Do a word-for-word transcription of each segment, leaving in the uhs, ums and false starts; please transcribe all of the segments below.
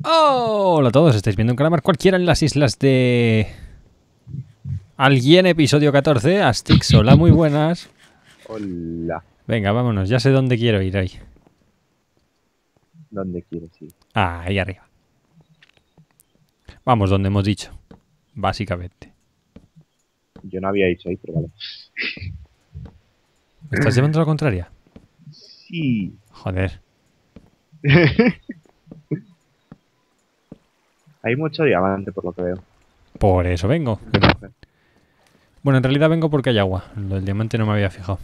Oh, hola a todos, estáis viendo un calamar cualquiera en las islas de... Alguien, episodio catorce, Astix, hola, muy buenas. Hola. Venga, vámonos, ya sé dónde quiero ir ahí. ¿Dónde quieres ir? Ah, ahí arriba. Vamos, donde hemos dicho, básicamente. Yo no había dicho ahí, pero vale. ¿Me estás llevando a la contraria? Sí. Joder. Hay mucho diamante, por lo que veo. Por eso vengo. Bueno, en realidad vengo porque hay agua. Lo del diamante no me había fijado.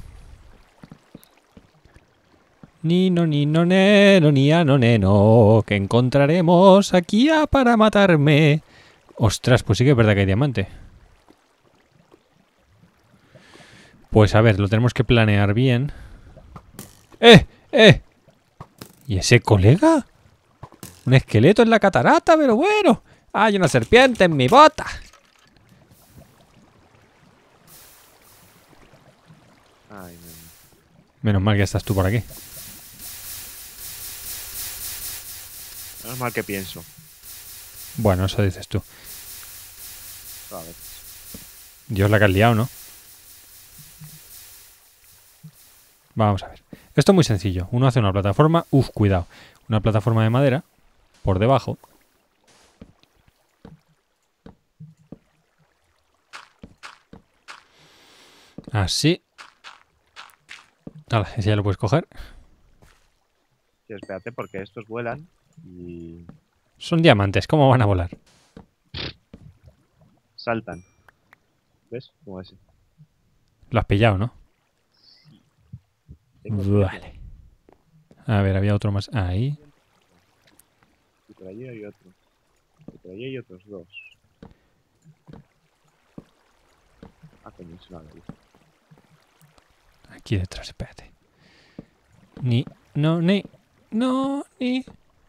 Ni no, ni no, neno, ni a no, neno, que encontraremos aquí a para matarme. Ostras, pues sí que es verdad que hay diamante. Pues a ver, lo tenemos que planear bien. ¡Eh! ¡Eh! ¿Y ese colega? Un esqueleto en la catarata, pero bueno. Hay una serpiente en mi bota. Ay, no. Menos mal que estás tú por aquí. Menos mal que pienso. Bueno, eso dices tú. A ver. Dios, la que has liado, ¿no? Vamos a ver. Esto es muy sencillo. Uno hace una plataforma. Uf, cuidado. Una plataforma de madera. Por debajo. Así. Vale, ese ya lo puedes coger. Sí, espérate, porque estos vuelan y Son diamantes. ¿Cómo van a volar? saltan. ¿Ves? Como ese. Lo has pillado, ¿no? Tengo Vale. A ver, había otro más. Ahí. y por allí hay otro. Y por allí hay otros dos. Ah, coño, es una nariz. Aquí detrás, espérate. Ni. No, ni. No, ni.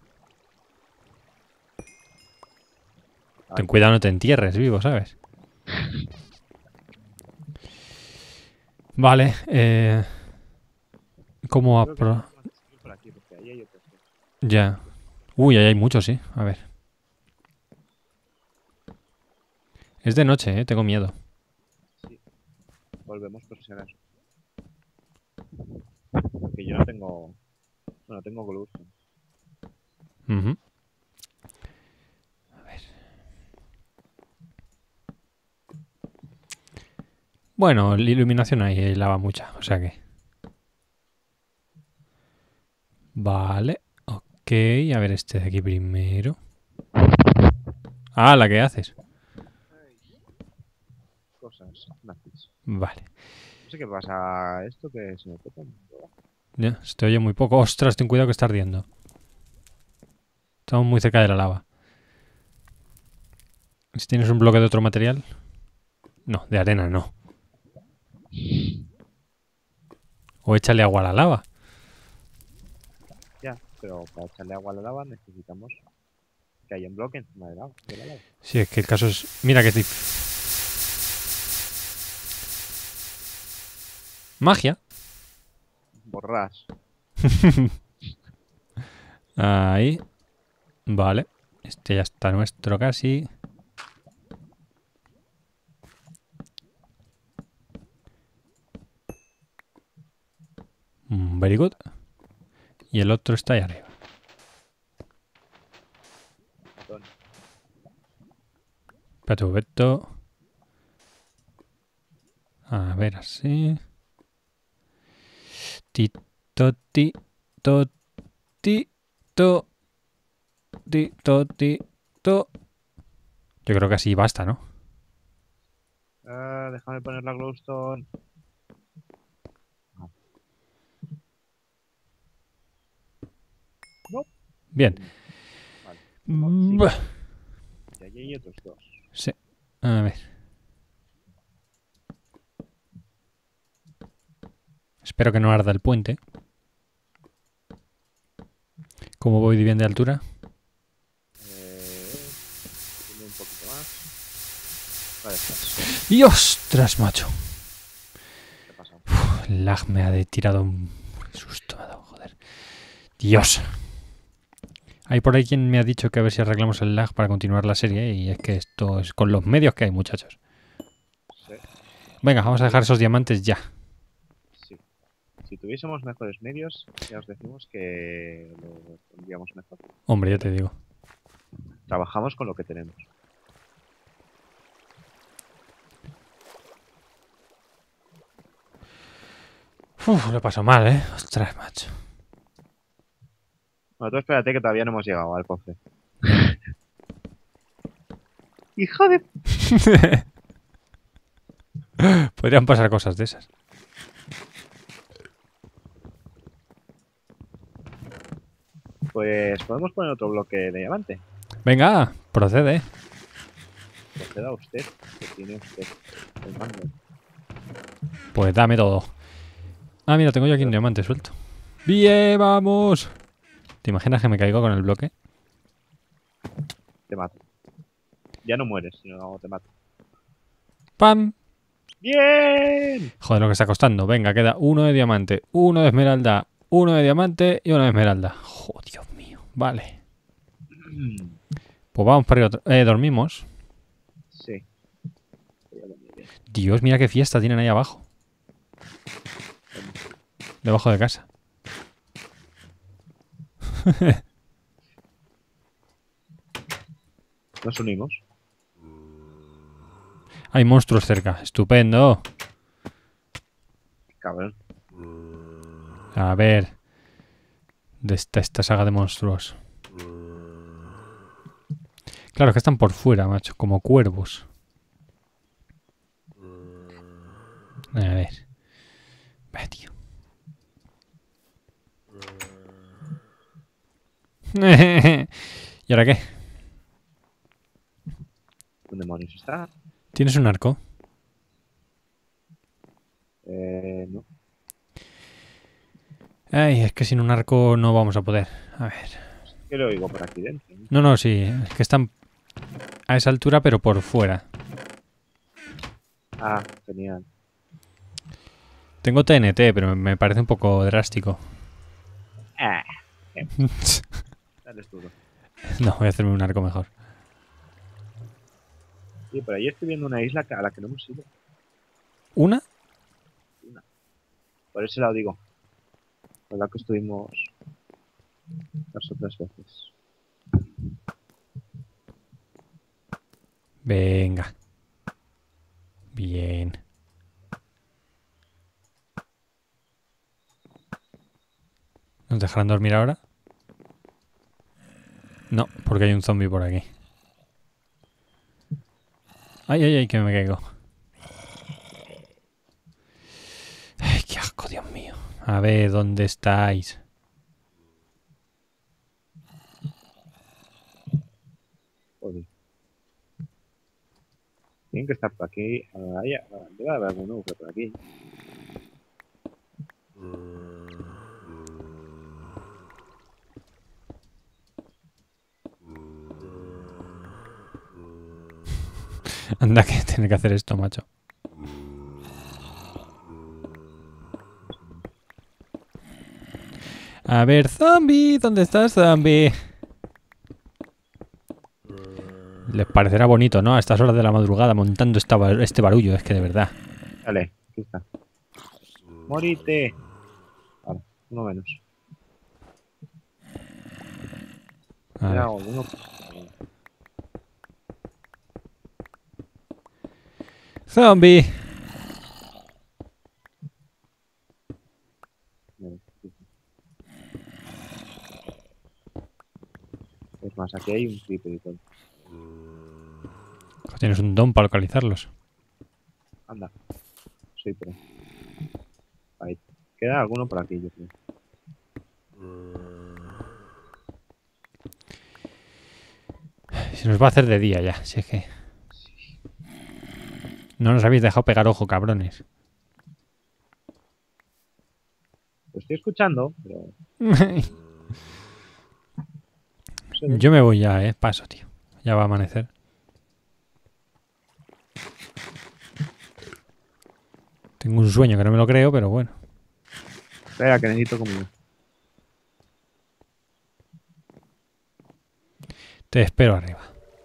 Ten Ay, cuidado, no te entierres vivo, ¿sabes? Vale, eh... ¿Cómo creo que apro...? es por aquí, porque ahí hay otros dos. Ya. Uy, ahí hay muchos, sí. A ver. Es de noche, eh. Tengo miedo. Sí. Volvemos por si acaso. Porque yo no tengo... Bueno, tengo glowstone. Uh-huh. A ver. Bueno, la iluminación ahí hay lava mucha, o sea que... Vale. Ok, a ver este de aquí primero. Ah, la que haces. Cosas nazis. Vale. No sé qué pasa a esto que se me peta. Ya, se te oye muy poco. Ostras, ten cuidado que está ardiendo. Estamos muy cerca de la lava. Si tienes un bloque de otro material... No, de arena no. O échale agua a la lava. Ya, pero para echarle agua a la lava necesitamos que haya un bloque encima de la, de la lava. Sí, es que el caso es... Mira que es difícil. Magia. Borrás. Ahí. Vale. Este ya está nuestro casi. Mm, very good. Y el otro está ahí arriba. Matón. Espérate un momento. A ver, así. Tito, ti, to, ti, to, ti, to, ti, to. Yo creo que así basta, ¿no? Ah, déjame poner la glowstone. No. Bien. Vale. Mm, Sí. Y allí hay otros dos. sí. A ver. Espero que no arda el puente. ¿Cómo voy bien de altura? Eh, tiene un poquito más. Vale, estás. ¡Y ostras, macho! ¿Qué pasa? Uf, el lag me ha de tirado un susto. Me ha dado, joder. Dios. Hay por ahí quien me ha dicho que a ver si arreglamos el lag para continuar la serie. Y es que esto es con los medios que hay, muchachos. Sí. Venga, vamos a dejar esos diamantes ya. Sí. Si tuviésemos mejores medios, ya os decimos que lo tendríamos mejor. Hombre, ya te digo. Trabajamos con lo que tenemos. Uf, lo he pasado mal, ¿eh? Ostras, macho. Bueno, tú espérate que todavía no hemos llegado al cofre. ¡Hijo de... Podrían pasar cosas de esas. Pues podemos poner otro bloque de diamante. Venga, procede. Proceda usted, que tiene usted el mando. Pues dame todo. Ah, mira, tengo yo aquí un diamante suelto. ¡Bien, vamos! ¿Te imaginas que me caigo con el bloque? Te mato. Ya no mueres, sino te mato. ¡Pam! ¡Bien! Joder, lo que está costando. Venga, queda uno de diamante, uno de esmeralda, uno de diamante y uno de esmeralda. ¡Oh, Dios mío! Vale. Pues vamos para otro. Eh, dormimos. Sí. Dios, mira qué fiesta tienen ahí abajo. Debajo de casa. Nos unimos. Hay monstruos cerca. Estupendo. Cabrón. A ver. De esta, esta saga de monstruos. Claro, que están por fuera, macho. Como cuervos. A ver. Va, tío. ¿Y ahora qué? ¿Dónde demonios está? ¿Tienes un arco? Eh, no. Ay, es que sin un arco no vamos a poder. A ver. Que lo oigo por aquí dentro. ¿no? No, no, sí. Es que están a esa altura, pero por fuera. Ah, genial. Tengo T N T, pero me parece un poco drástico. Ah, dale duro. No, voy a hacerme un arco mejor. Sí, por ahí estoy viendo una isla a la que no hemos ido. ¿Una? Por ese lado digo. Por la que estuvimos las otras veces. Venga. Bien. ¿Nos dejarán dormir ahora? No, porque hay un zombie por aquí. Ay, ay, ay, que me caigo. Ay, qué asco, Dios mío. A ver, ¿dónde estáis? Joder. Tienen que estar por aquí. Ah, ya, ah, debe haber algún núcleo por aquí. Anda, que tiene que hacer esto, macho. A ver, zombie, ¿dónde estás, zombie? Les parecerá bonito, ¿no? A estas horas de la madrugada montando esta, este barullo, es que de verdad. Dale, aquí está. Morite. Vale, uno menos. A Era ver. uno. ¡Zombie! Es más, aquí hay un creeper y todo. Tienes un don para localizarlos. Anda. Soy pro. Ahí. Queda alguno por aquí, yo creo. Se nos va a hacer de día ya, si es que... No nos habéis dejado pegar ojo, cabrones. Lo estoy escuchando, pero... Yo me voy ya, eh. Paso, tío. Ya va a amanecer. Tengo un sueño que no me lo creo, pero bueno. Espera, que necesito comida. Te espero arriba.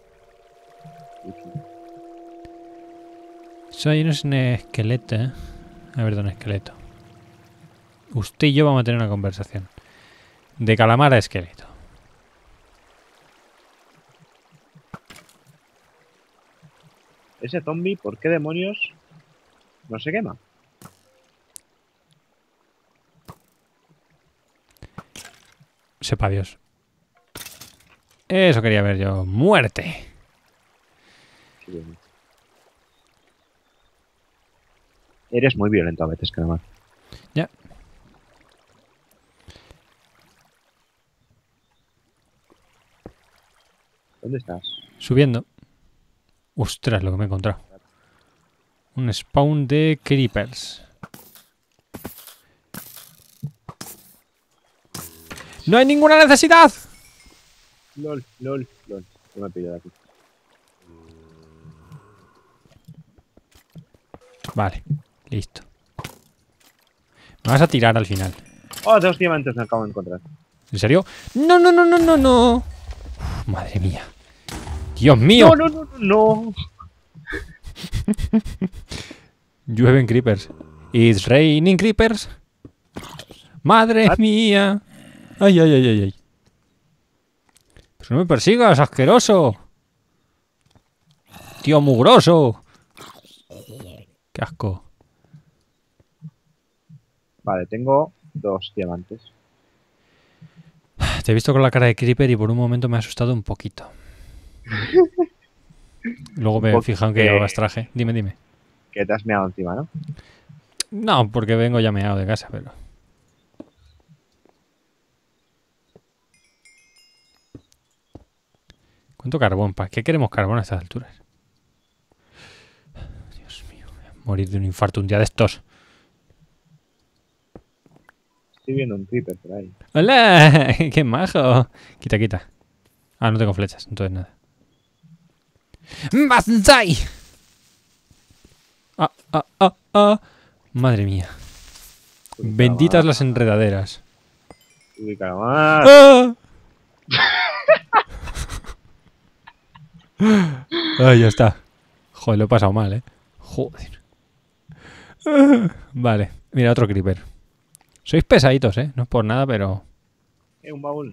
Eso ahí no es un esqueleto, ¿eh? A ver, un esqueleto. Usted y yo vamos a tener una conversación. De calamar a esqueleto. Ese zombie, ¿por qué demonios no se quema? Sepa Dios. Eso quería ver yo. ¡Muerte! Qué bien. Eres muy violento a veces, Calamar. Ya. ¿Dónde estás? Subiendo. Ostras, lo que me he encontrado. Un spawn de creepers. ¡No hay ninguna necesidad! LOL, LOL, LOL. No me he pillado aquí. Vale, listo. Me vas a tirar al final. Oh, dos diamantes me acabo de encontrar. ¿En serio? ¡No, no, no, no, no, no! Uf, madre mía. ¡Dios mío! No, no, no, no, no. Llueven creepers. It's raining creepers. ¡Madre mía! ¡Ay, ay, ay, ay, ay! ¡Pues no me persigas, asqueroso! ¡Tío mugroso! ¡Qué asco! Vale, tengo dos diamantes. Te he visto con la cara de creeper y por un momento me ha asustado un poquito. Luego me he fijado en que llevabas traje. Dime, dime. Que te has meado encima, ¿no? No, porque vengo ya meado de casa, pero... ¿Cuánto carbón? ¿Para qué queremos carbón a estas alturas? Dios mío, voy a morir de un infarto un día de estos. Estoy viendo un creeper por ahí. ¡Hola! ¡Qué majo! Quita, quita. Ah, no tengo flechas, entonces nada. ¡Banzai! Ah, ah, ah, ah. Madre mía. Uy, Benditas Calamar. las enredaderas. Uy, Calamar. ¡Ah! Ay, ya está. Joder, lo he pasado mal, ¿eh? Joder. Ah, vale, mira, otro creeper. Sois pesaditos, ¿eh? No es por nada, pero... Eh, un baúl.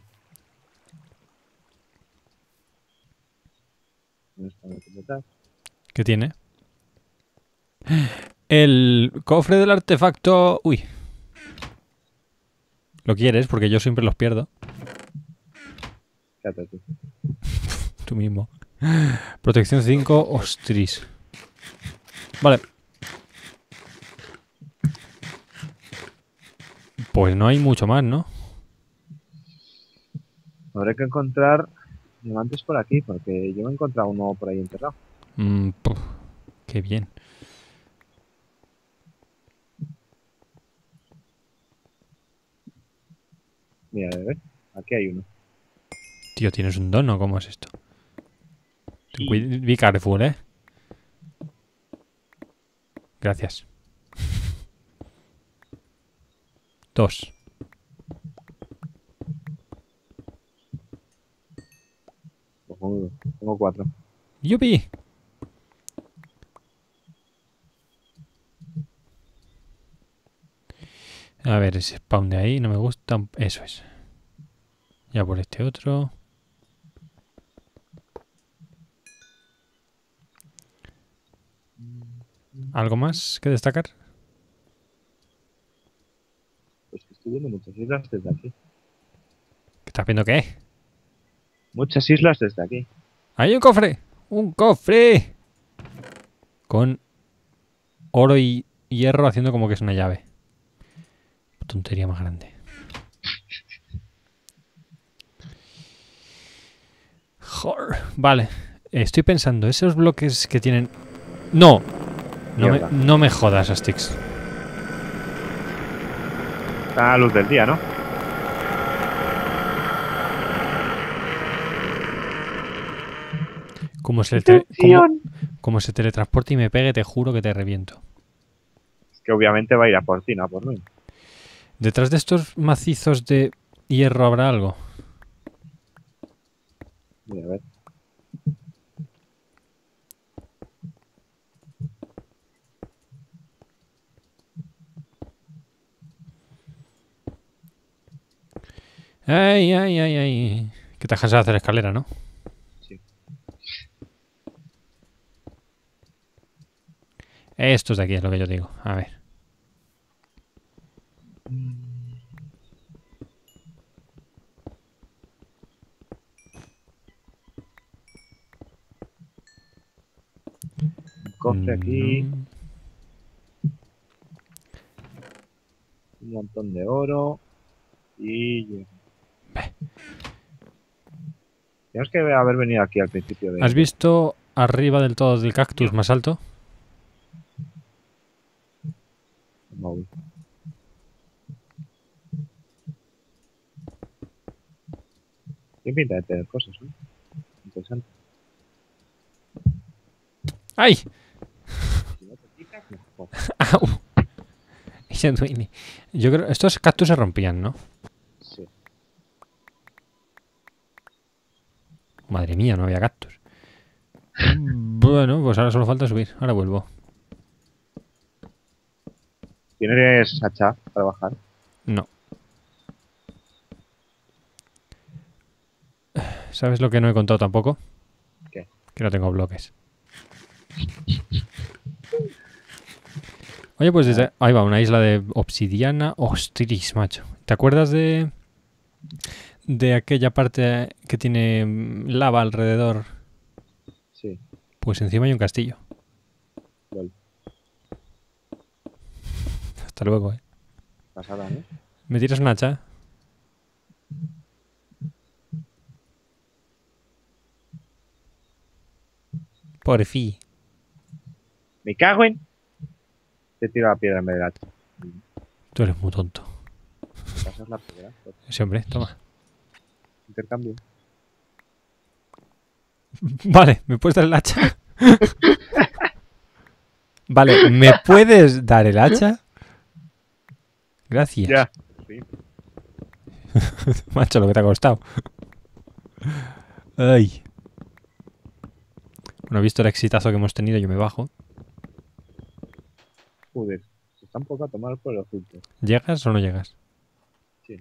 ¿Dónde está mi pelota? ¿Qué tiene? El cofre del artefacto... Uy. ¿Lo quieres? Porque yo siempre los pierdo. Quédate tú. Tú mismo. Protección cinco, ostris. Vale. Pues no hay mucho más, ¿no? Habrá que encontrar diamantes por aquí, porque yo me he encontrado uno por ahí enterrado. Mm, puf, qué bien. Mira, a ver, aquí hay uno. Tío, ¿tienes un don o cómo es esto? Sí. Cuid- Be careful, ¿eh? Gracias. Dos. Cojonudo. Tengo cuatro. ¡Yupi! A ver, ese spawn de ahí no me gusta. Eso es. Ya por este otro. ¿Algo más que destacar? Pues que estoy viendo muchas islas desde aquí. ¿Qué estás viendo qué? Muchas islas desde aquí. ¡Hay un cofre! ¡Un cofre! Con oro y hierro haciendo como que es una llave. Tontería más grande. Joder. Vale. Estoy pensando, esos bloques que tienen... ¡No! No me, Mierda. no me jodas, Astix. Está a la luz del día, ¿no? Como se, te- como, como se teletransporte y me pegue, te juro que te reviento. Es que obviamente va a ir a por ti, no a por mí. ¿Detrás de estos macizos de hierro habrá algo? Mira, a ver. Ay, ay, ay, ay. Que te has cansado de hacer escalera, ¿no? Sí. Estos de aquí es lo que yo digo. A ver. Un cofre aquí, Mm, un montón de oro y... Tenemos que haber venido aquí al principio de... ¿Has visto arriba del todo del cactus más alto? móvil. Tiene pinta de tener cosas, ¿no? Interesante. ¡Ay! Si no te picas, mejor. ¡Au! Ese duende. Yo creo... Estos cactus se rompían, ¿no? Sí. Madre mía, no había cactus. Bueno, pues ahora solo falta subir. Ahora vuelvo. ¿Tienes hacha para bajar? No. ¿Sabes lo que no he contado tampoco? ¿Qué? Que no tengo bloques. Oye, pues desde... Ahí va, una isla de obsidiana. Ostris, macho. ¿Te acuerdas de... de aquella parte que tiene mm, lava alrededor? Sí. Pues encima hay un castillo. Lol. Hasta luego, eh. Pasada, ¿no? ¿Me tiras un hacha? Por fin. Me cago en... Te tiro la piedra en vez del hacha. Tú eres muy tonto. ¿Me pasas la piedra? Ese hombre, toma. Intercambio. Vale, ¿me puedes dar el hacha? Vale, ¿me puedes dar el hacha? Gracias. Ya. Sí. Macho, lo que te ha costado. Ay. Bueno, visto el exitazo que hemos tenido, yo me bajo. Joder. Se está un poco a tomar por el oculto. ¿Llegas o no llegas? Sí.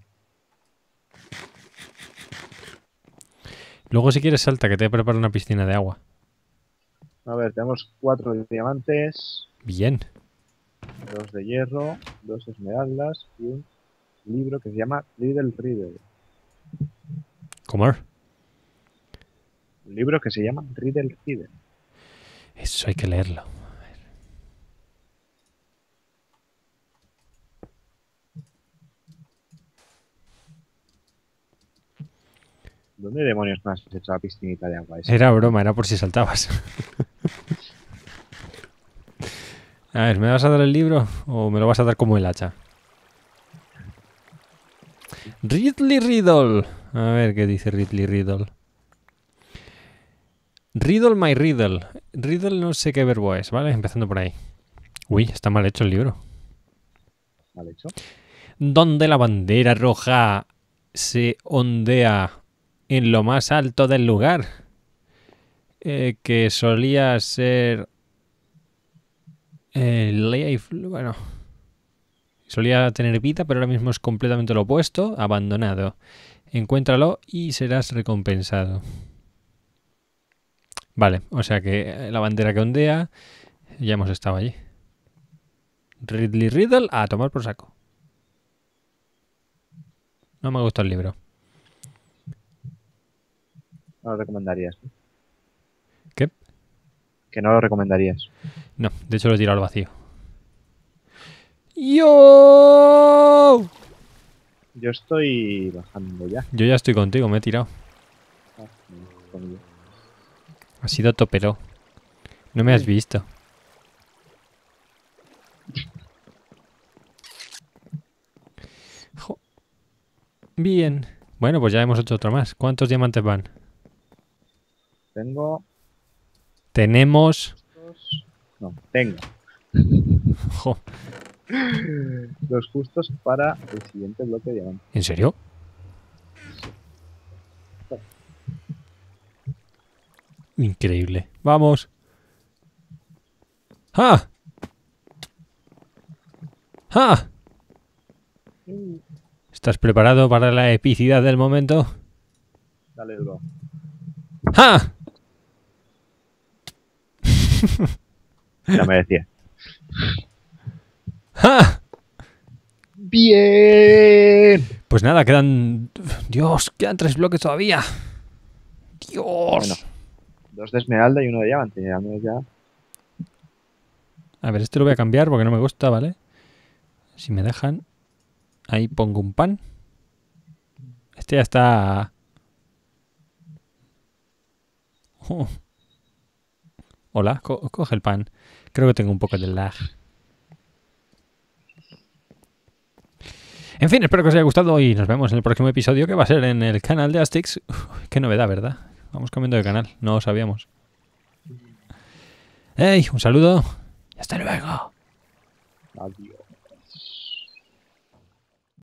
Luego, si quieres, salta, que te preparo una piscina de agua. A ver, tenemos cuatro diamantes, Bien. dos de hierro, dos esmeraldas y un libro que se llama Riddle Riddle. Comer. Un libro que se llama Riddle Riddle. Eso hay que leerlo. ¿Dónde demonios me has hecho la piscinita de agua esa? Era broma, era por si saltabas. A ver, ¿me vas a dar el libro o me lo vas a dar como el hacha? Ridley Riddle. A ver qué dice Ridley Riddle. Riddle my riddle. Riddle no sé qué verbo es, ¿vale? Empezando por ahí. Uy, está mal hecho el libro. ¿Mal hecho? Donde la bandera roja se ondea en lo más alto del lugar. Eh, que solía ser... Eh, life, bueno... Solía tener vida, pero ahora mismo es completamente lo opuesto, abandonado. Encuéntralo y serás recompensado. Vale, o sea que la bandera que ondea, ya hemos estado allí. Ridley Riddle, a tomar por saco. No me gusta el libro. No lo recomendarías. ¿No? ¿Qué? Que no lo recomendarías. No, de hecho lo he tirado al vacío. ¡Yo! Yo estoy bajando ya. Yo ya estoy contigo, me he tirado. Ah, no, conmigo. Ha sido topero. No me has visto. Jo. Bien. Bueno, pues ya hemos hecho otro más. ¿Cuántos diamantes van? Tengo Tenemos... justos... No, tengo Jo. los justos para el siguiente bloque de diamantes. ¿En serio? Increíble. Vamos. ¡Ah! ¡Ah! ¿Estás preparado para la epicidad del momento? Dale duro. ¡Ah! Ya me decía. ¡Ah! Bien. Pues nada, quedan... Dios, quedan tres bloques todavía. Dios. Bueno, dos de esmeralda y uno de diamante. Al menos ya. A ver, este lo voy a cambiar porque no me gusta, ¿vale? Si me dejan... Ahí pongo un pan. Este ya está... Oh. Hola, co coge el pan. Creo que tengo un poco de lag. En fin, espero que os haya gustado y nos vemos en el próximo episodio, que va a ser en el canal de Astix. Uf, qué novedad, ¿verdad? Vamos cambiando de canal, no lo sabíamos. ¡Hey! Un saludo y hasta luego. Adiós.